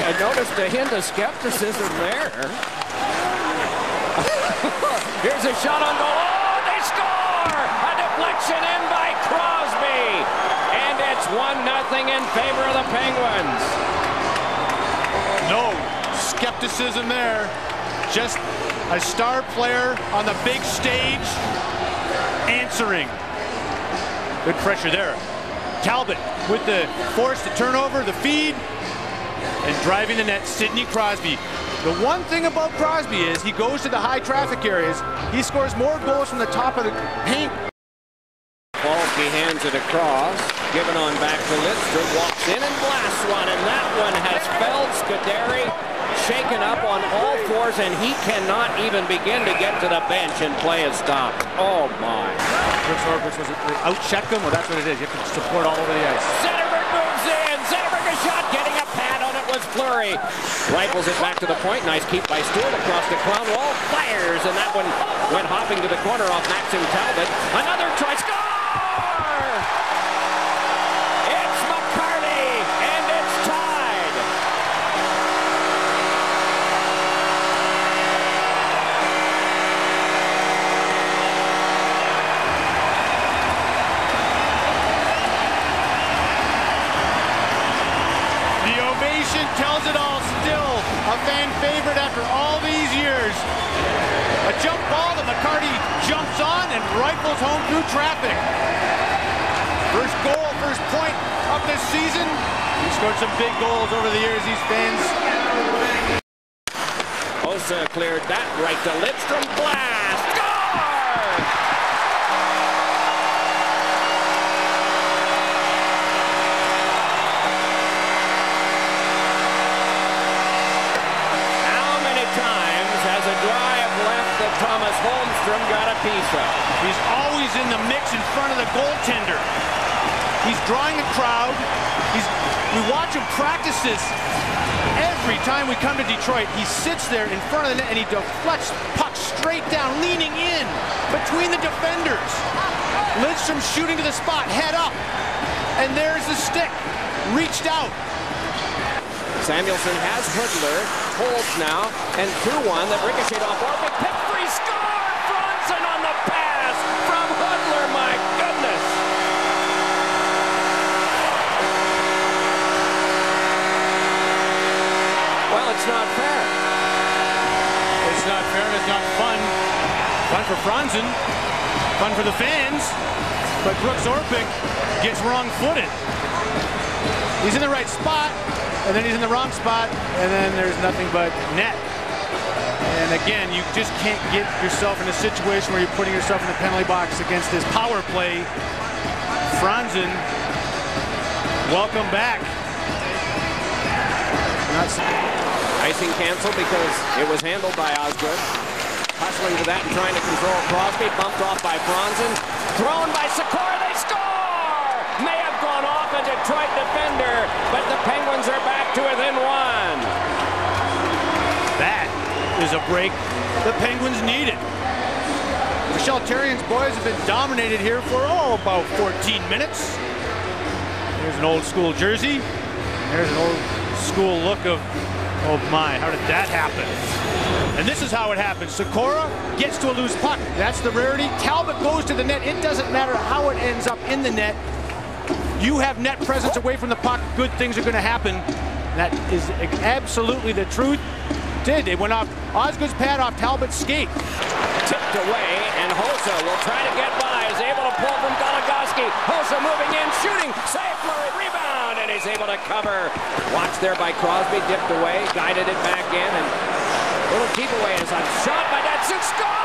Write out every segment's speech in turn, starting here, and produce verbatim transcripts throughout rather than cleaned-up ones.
I noticed a hint of skepticism there. Here's a shot on goal. Oh, they score! A deflection in by Crosby. And it's one nothing in favor of the Penguins. No skepticism there. Just a star player on the big stage answering. Good pressure there. Talbot with the force to turn over the feed and driving the net, Sidney Crosby. The one thing about Crosby is he goes to the high traffic areas. He scores more goals from the top of the paint. Paulsky hands it across, given on back to Lidstrom, walks in and blasts one, and that one has felled Scuderi, shaken up on all fours, and he cannot even begin to get to the bench and play is stopped. Oh my. Brooks Orpik was it out-check him? Well, that's what it is. You have to support all over the ice. Zetterberg moves in. Zetterberg a shot, getting a pad on it was Fleury. Rifles it back to the point. Nice keep by Staal across the crown wall. Fires, and that one went hopping to the corner off Maxim Talbot. Another try. Score! It's McCarty, and it's tied. The ovation tells it all still. A fan favorite after all these years. A jump ball that McCarty jumps on and rifles home through traffic. First goal, first point of this season. He scored some big goals over the years, these fans. Osa cleared that right to Lidstrom. Blast! Score! How many times has a drive left that Thomas Holmstrom got a piece of? He's always in the mix in front of the goaltender. He's drawing a crowd. He's, we watch him practice this every time we come to Detroit. He sits there in front of the net and he deflects pucks straight down, leaning in between the defenders. Lidstrom shooting to the spot, head up. And there's the stick, reached out. Samuelson has Hoodler, holds now, and threw one that ricocheted off Orpik. Pick free, score! Franzen on the pass from Hoodler, my goodness! Well, it's not fair. It's not fair and it's not fun. Fun for Franzen, fun for the fans, but Brooks Orpik gets wrong-footed. He's in the right spot, and then he's in the wrong spot, and then there's nothing but net. And again, you just can't get yourself in a situation where you're putting yourself in the penalty box against this power play. Franzen, welcome back. Not Icing canceled because it was handled by Osgood. Hustling to that and trying to control Crosby. Bumped off by Franzen. Thrown by Sikora. They score! May have gone off a Detroit defender, but the Penguins are back to within one. That is a break the Penguins needed. The Shelterians boys have been dominated here for, oh, about fourteen minutes. There's an old school jersey. There's an old school look of, oh my, how did that happen? And this is how it happens. Sikora gets to a loose puck. That's the rarity. Talbot goes to the net. It doesn't matter how it ends up in the net. You have net presence away from the puck, good things are going to happen. That is absolutely the truth. Did they went off Osgood's pad off Talbot's skate. Tipped away, and Hossa will try to get by. Is able to pull from Goligoski. Hossa moving in, shooting. Save Fleury, rebound, and he's able to cover. Watched there by Crosby, dipped away, guided it back in, and a little keep away is a shot by Datsuk. Score!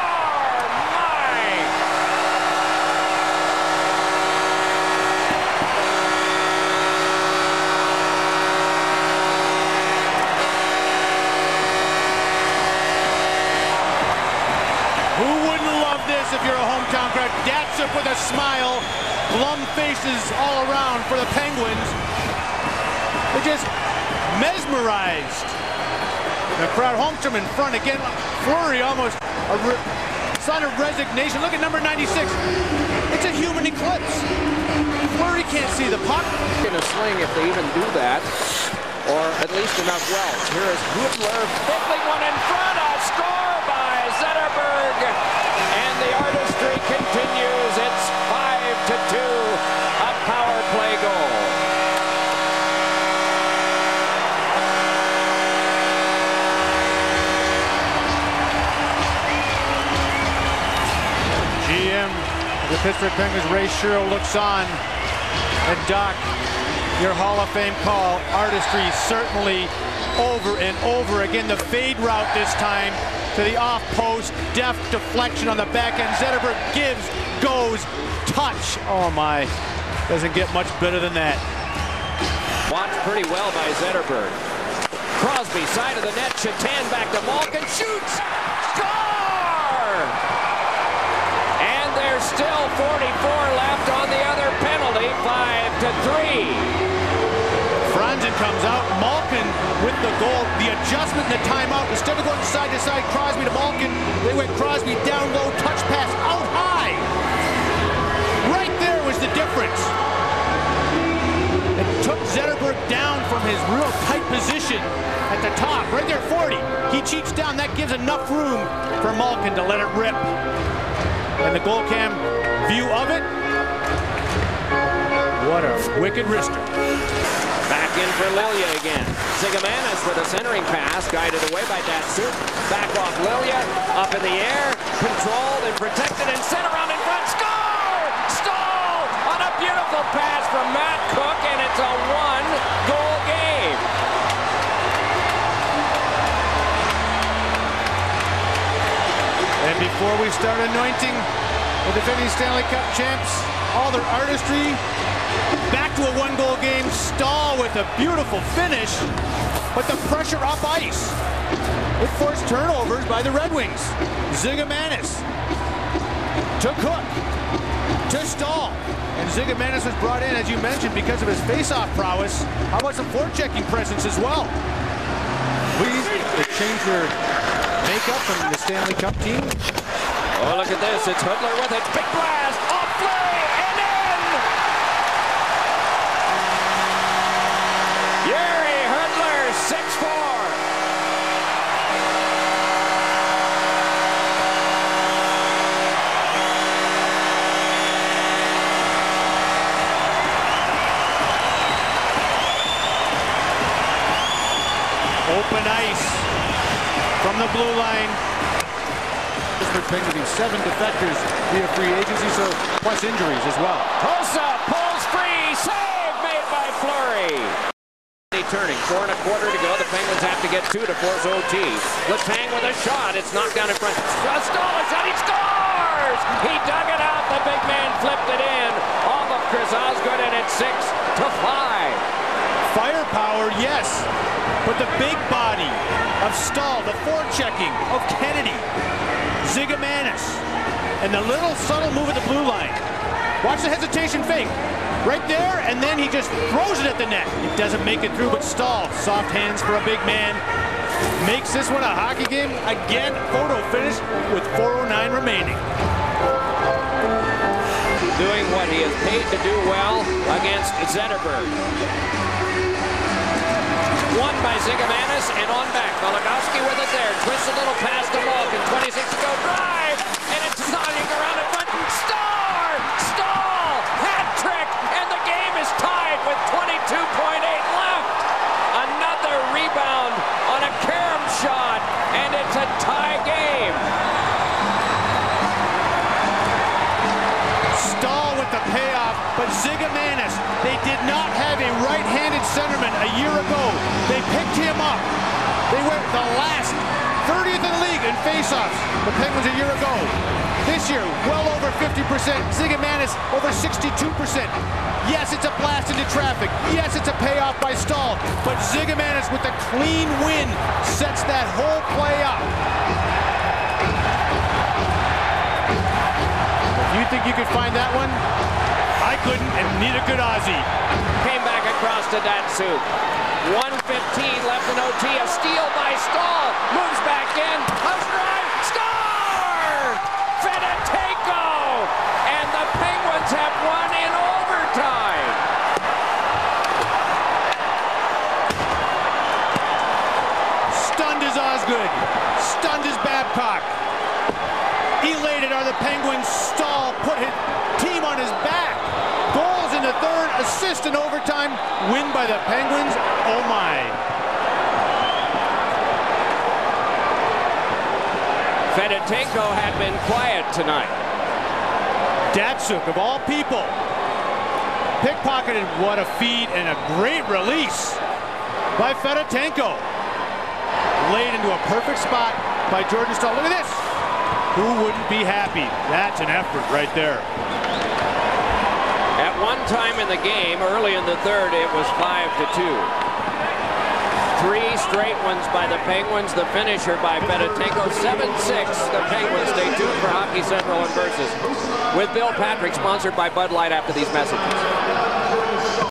If you're a hometown crowd, Datsuk with a smile, glum faces all around for the Penguins. They're just mesmerized. The crowd, Holmstrom in front again. Fleury almost a re sign of resignation. Look at number ninety-six. It's a human eclipse. Fleury can't see the puck. In a sling if they even do that. Or at least enough wells. Here is Hudler, fiddling one in front, a score by Zetterberg, and the artistry continues. It's five to two, a power play goal. G M of the Pittsburgh Penguins, Ray Shero, looks on. And Doc, your Hall of Fame call, artistry certainly over and over again. The fade route this time to the off post, deft deflection on the back end. Zetterberg gives, goes, touch. Oh my, doesn't get much better than that. Watched pretty well by Zetterberg. Crosby, side of the net, Chatan back to Malkin, shoots, score! And there's still forty-four left on the other penalty, five to three. Franzen comes out, Malkin with the goal. The adjustment in the timeout, instead of going side to side, Crosby to Malkin, they went Crosby down low, touch pass out high. Right there was the difference. It took Zetterberg down from his real tight position at the top, right there, forty. He cheats down, that gives enough room for Malkin to let it rip. And the goal cam view of it, what a wicked wrister. Back in for Lilia again. Zigomanis with a centering pass, guided away by Datsuk. Back off Lilia, up in the air, controlled and protected and sent around in front. Score! Staal on a beautiful pass from Matt Cook, and it's a one-goal game. And before we start anointing the defending Stanley Cup champs, all their artistry, back to a one-goal game. Staal with a beautiful finish, but the pressure up ice. It forced turnovers by the Red Wings. Zigomanis to Cook, to Staal. And Zigomanis was brought in, as you mentioned, because of his face-off prowess. How about some forechecking presence as well? Please change your makeup from the Stanley Cup team. Oh, look at this. It's Hudler with it. Big blast. Off play and in. Yuri Hudler, six four. Open ice from the blue line. Pittsburgh Penguins, seven defectors via free agency, so plus injuries as well. Hossa pulls free, save made by Fleury. Turning, four and a quarter to go. The Penguins have to get two to force O T. Letang with a shot. It's knocked down in front. Staal is out. He scores! He dug it out. The big man flipped it in off of Chris Osgood, and it's six to five. Firepower, yes, but the big body of Staal, the forechecking of Kennedy, Zigomanis, and the little subtle move at the blue line. Watch the hesitation fake. Right there, and then he just throws it at the net. It doesn't make it through, but Staal, soft hands for a big man, makes this one a hockey game. Again, photo finish with four oh nine remaining. Doing what he is paid to do well against Zetterberg. One by Zigomanis, and on back. Goligoski with it there. Twists a little pass to Malkin. twenty-six to go. Drive! And it's nodding around in front. Star! Staal! Hat trick! And the game is tied with twenty-two point eight left. Another rebound on a carom shot, and it's a tie game. Staal with the payoff, but Zigomanis, they did not have a right-handed centerman a year ago. They picked him up. They went the last thirtieth in the league in faceoffs, the Penguins a year ago. This year, well over fifty percent. Zigomanis over sixty-two percent. Yes, it's a blast into traffic. Yes, it's a payoff by Staal, but Zigomanis with a clean win sets that whole play up. If you think you could find that one, I couldn't, and neither could Ozzy. Came back across to Datsuk. one fifteen left in O T. A steal by Staal. Moves back in. House drive. Score! Fedotenko! And the Penguins have won in overtime. good. Stunned is Babcock. Elated are the Penguins. Staal put his team on his back. Goals in the third, assist in overtime, win by the Penguins. Oh my. Fedotenko had been quiet tonight. Datsuk, of all people, pickpocketed. What a feed and a great release by Fedotenko. Laid into a perfect spot by Jordan Staal. Look at this. Who wouldn't be happy? That's an effort right there. At one time in the game, early in the third, it was five to two. Three straight ones by the Penguins. The finisher by Fedotenko. seven six. The Penguins stay tuned for Hockey Central and Versus with Bill Patrick, sponsored by Bud Light after these messages.